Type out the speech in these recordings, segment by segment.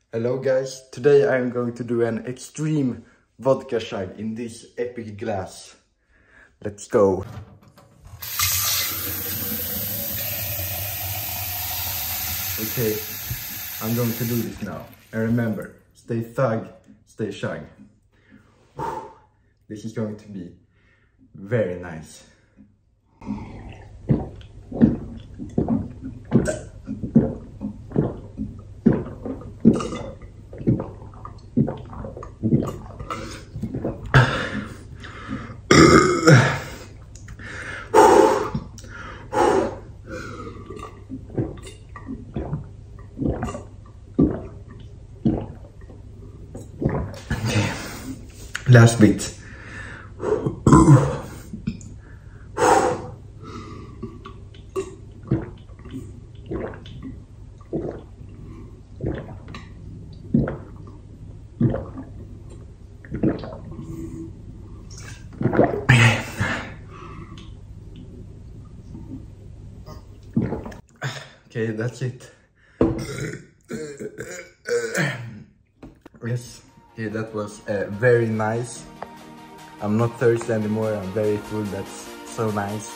Hello guys, today I'm going to do an extreme vodka chug in this epic glass. Let's go. Okay, I'm going to do this now. And remember, stay thug, stay chug. This is going to be very nice. Okay, last bit. Okay, that's it. Yes, okay, that was very nice. I'm not thirsty anymore, I'm very full, that's so nice.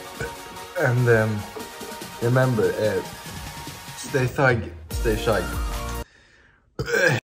And remember, stay thug, stay chug.